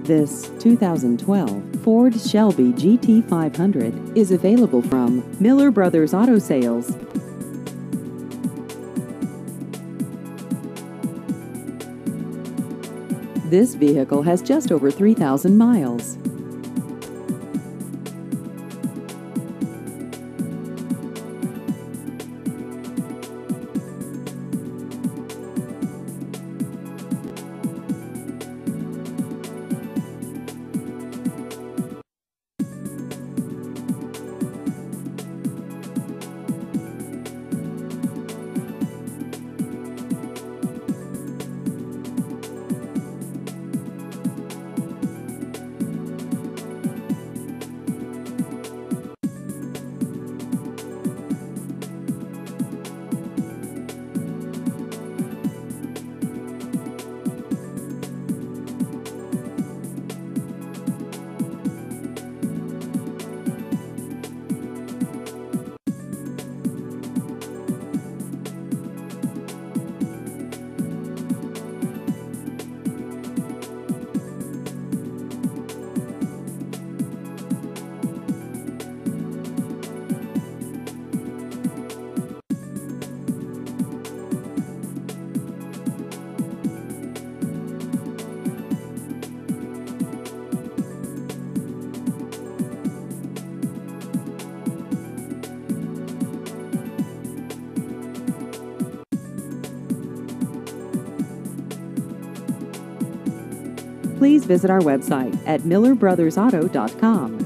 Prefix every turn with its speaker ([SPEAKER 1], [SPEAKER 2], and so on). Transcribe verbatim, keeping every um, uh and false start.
[SPEAKER 1] This two thousand twelve Ford Shelby G T five hundred is available from Miller Brothers Auto Sales. This vehicle has just over three thousand miles. Please visit our website at miller brothers auto dot com.